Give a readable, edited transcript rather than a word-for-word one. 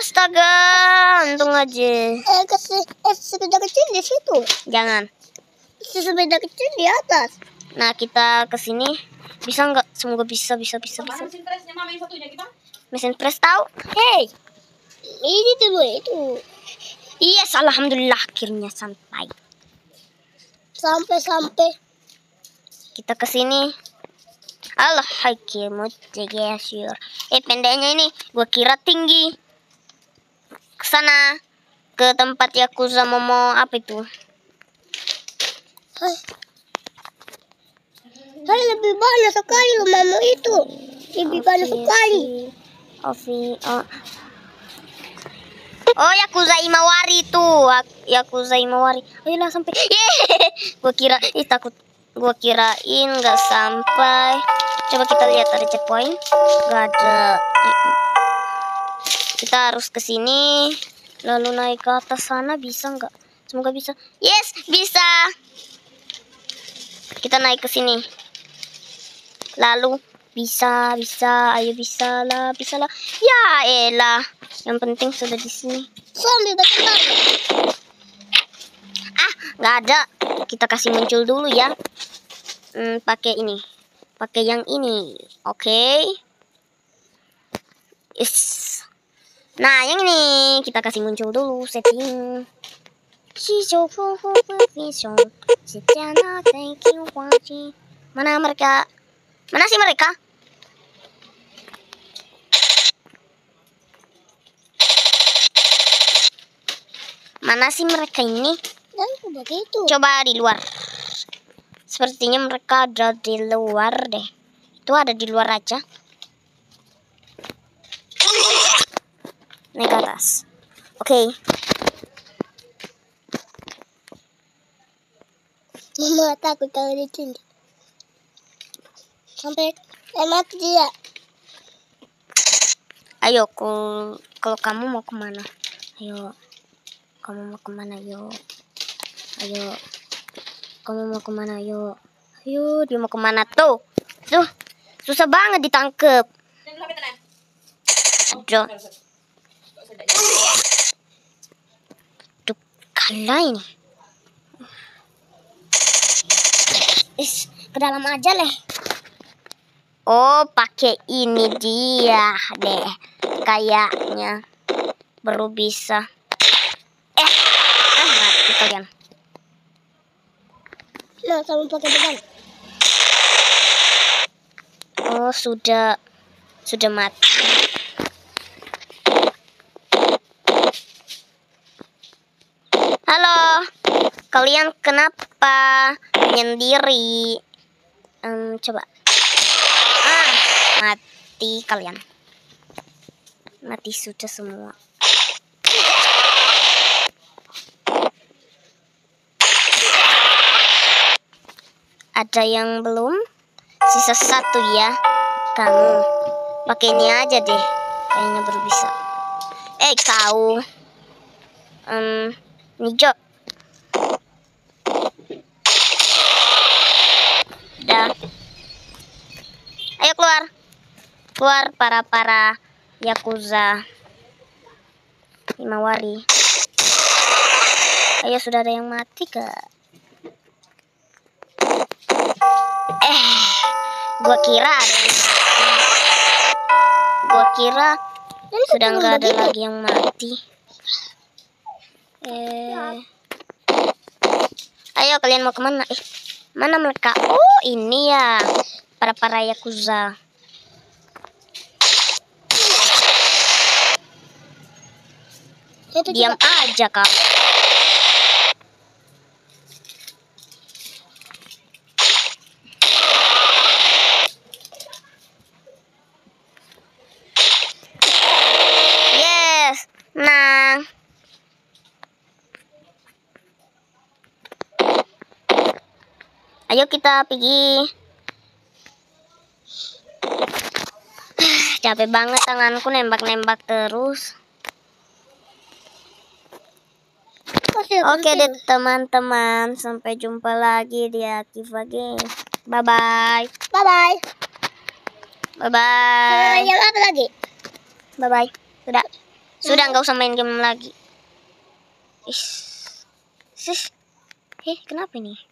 astaga, untung aja. Sepeda kecil di situ. Jangan. Sepeda kecil di atas. Nah, kita ke sini. Bisa nggak? Semoga bisa. Mesin presnya mana yang satunya kita? Mesin press tahu? Hey, Ini dulu itu. yes, alhamdulillah akhirnya sampai. Sampai. Kita ke sini. Allah hakimu tegasir. Pendeknya ini gua kira tinggi. Ke sana, ke tempat Yakuza Momo apa itu? Hai, lebih banyak sekali mama itu. Lebih banyak sekali. Oh, Yakuza Imawari itu. Yakuza Imawari. Ayolah sampai. Gua kirain nggak sampai. Coba kita lihat ada checkpoint. Gak ada. Kita harus ke sini. Lalu naik ke atas sana, bisa nggak? Semoga bisa. Yes, bisa. Kita naik ke sini. Lalu bisa, ayo bisa lah. Ya elah, yang penting sudah di sini. Sambil dekat. Nggak ada. Kita kasih muncul dulu ya. Pakai ini, pakai yang ini. Oke. Nah, yang ini kita kasih muncul dulu. Setting. Mana mereka? Mana sih mereka? Mana sih mereka ini? Begitu. Coba di luar. Sepertinya mereka ada di luar deh. Itu ada di luar aja. Naik ke atas. Oke. Mama takut kalau ditindik. Sampai mati dia. Ayo, kalau kamu mau kemana? Ayo. Kamu mau kemana? Ayo. Kamu mau kemana? Ayo, dia mau kemana tuh? Tuh, susah banget ditangkep. Aduh, kalah ini. Ke dalam aja leh. Oh, pakai ini dia deh. Kayaknya baru bisa. Mati kalian. Nah, kamu pakai beban. Oh, sudah mati. Halo, kalian kenapa menyendiri? Coba. Mati kalian. Mati sudah semua. Ada yang belum? Sisa satu ya. Kamu pakai ini aja deh. Kayaknya baru bisa. Kau. Nijo. Dah. Ayo keluar. Keluar para Yakuza Himawari. Ayo, sudah ada yang mati kak. Gua kira sudah nggak ada lagi yang mati. Ayo, kalian mau kemana? Mana mereka? Oh, ini ya para Yakuza. Diam aja kak. Nah, ayo kita pergi. Capek banget tanganku nembak-nembak terus. Oke deh teman-teman, sampai jumpa lagi di Akiva Game. Bye bye. Bye bye. Bye bye. Yang apa lagi? Bye bye. Sudah. Sudah, nggak usah main game lagi. Kenapa ini?